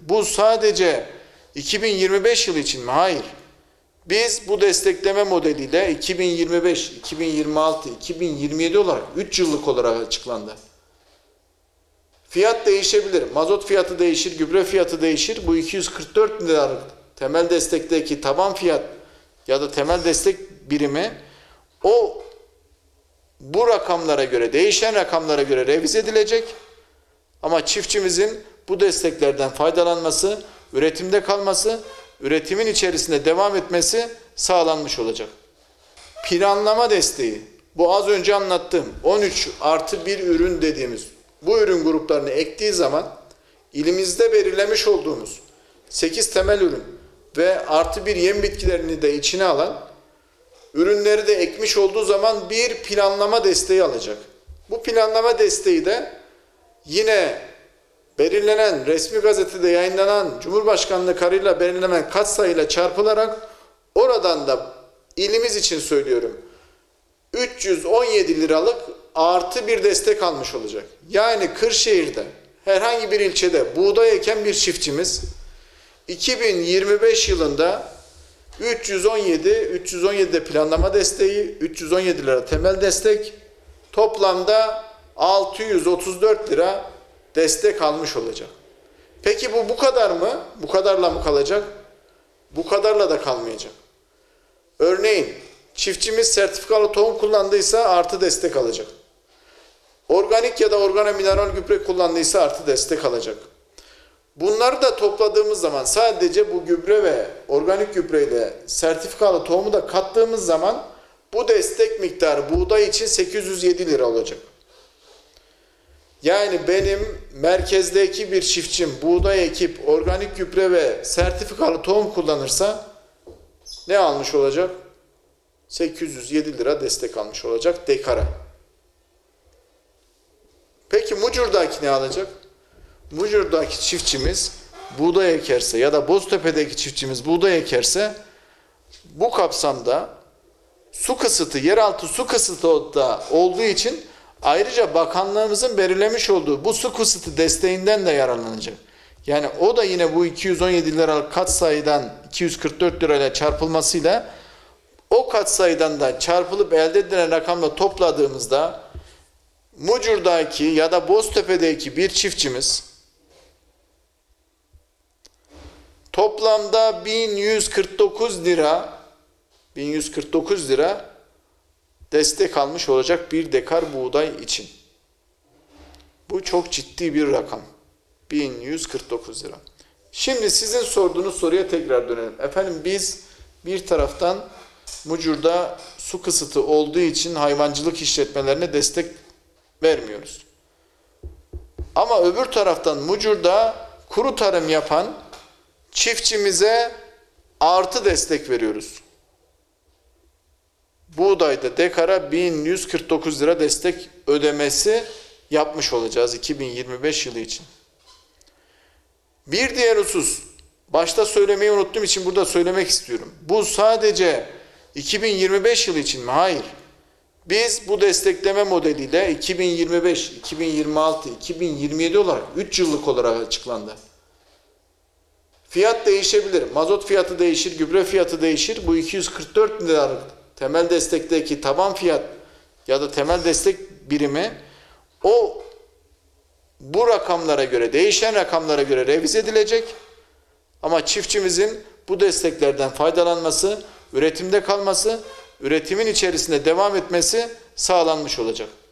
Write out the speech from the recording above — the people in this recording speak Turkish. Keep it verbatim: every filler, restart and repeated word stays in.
Bu sadece iki bin yirmi beş yılı için mi? Hayır. Biz bu destekleme modeliyle iki bin yirmi beş, iki bin yirmi altı, iki bin yirmi yedi olarak üç yıllık olarak açıklandı. Fiyat değişebilir. Mazot fiyatı değişir, gübre fiyatı değişir. Bu iki yüz kırk dört liralık temel destekteki taban fiyat ya da temel destek birimi o bu rakamlara göre, değişen rakamlara göre revize edilecek. Ama çiftçimizin bu desteklerden faydalanması, üretimde kalması, üretimin içerisinde devam etmesi sağlanmış olacak. Planlama desteği, bu az önce anlattığım on üç artı bir ürün dediğimiz bu ürün gruplarını ektiği zaman ilimizde belirlemiş olduğumuz sekiz temel ürün ve artı bir yem bitkilerini de içine alan ürünleri de ekmiş olduğu zaman bir planlama desteği alacak. Bu planlama desteği de yine belirlenen resmi gazetede yayınlanan Cumhurbaşkanlığı kararıyla belirlenen katsayıyla çarpılarak oradan da ilimiz için söylüyorum üç yüz on yedi liralık artı bir destek almış olacak. Yani Kırşehir'de herhangi bir ilçede buğday eken bir çiftçimiz iki bin yirmi beş yılında üç yüz on yedi, üç yüz on yedi planlama desteği, üç yüz on yedi lira temel destek, toplamda altı yüz otuz dört lira destek almış olacak. Peki bu bu kadar mı? Bu kadarla mı kalacak? Bu kadarla da kalmayacak. Örneğin çiftçimiz sertifikalı tohum kullandıysa artı destek alacak. Organik ya da organomineral gübre kullandıysa artı destek alacak. Bunları da topladığımız zaman sadece bu gübre ve organik gübreyle sertifikalı tohumu da kattığımız zaman bu destek miktarı buğday için sekiz yüz yedi lira olacak. Yani benim merkezdeki bir çiftçim buğday ekip organik gübre ve sertifikalı tohum kullanırsa ne almış olacak? sekiz yüz yedi lira destek almış olacak dekara. Peki Mucur'daki ne alacak? Mucur'daki çiftçimiz buğday ekerse ya da Boztepe'deki çiftçimiz buğday ekerse bu kapsamda su kısıtı, yeraltı su kısıtı da olduğu için ayrıca bakanlığımızın belirlemiş olduğu bu su kısıtı desteğinden de yararlanacak. Yani o da yine bu iki yüz on yedi liralık katsayıdan iki yüz kırk dört lirayla çarpılmasıyla o katsayıdan da çarpılıp elde edilen rakamla topladığımızda Mucur'daki ya da Boztepe'deki bir çiftçimiz toplamda bin yüz kırk dokuz lira bin yüz kırk dokuz lira destek almış olacak bir dekar buğday için. Bu çok ciddi bir rakam. bin yüz kırk dokuz lira. Şimdi sizin sorduğunuz soruya tekrar dönelim. Efendim biz bir taraftan Mucur'da su kısıtı olduğu için hayvancılık işletmelerine destek vermiyoruz. Ama öbür taraftan Mucur'da kuru tarım yapan çiftçimize artı destek veriyoruz. Buğdayda dekara bin yüz kırk dokuz lira destek ödemesi yapmış olacağız iki bin yirmi beş yılı için. Bir diğer husus, başta söylemeyi unuttuğum için burada söylemek istiyorum. Bu sadece iki bin yirmi beş yılı için mi? Hayır. Biz bu destekleme modeliyle iki bin yirmi beş, iki bin yirmi altı, iki bin yirmi yedi olarak üç yıllık olarak açıklandı. Fiyat değişebilir. Mazot fiyatı değişir, gübre fiyatı değişir. Bu iki yüz kırk dört liralık temel destekteki taban fiyat ya da temel destek birimi o bu rakamlara göre, değişen rakamlara göre revize edilecek. Ama çiftçimizin bu desteklerden faydalanması, üretimde kalması, üretimin içerisinde devam etmesi sağlanmış olacak.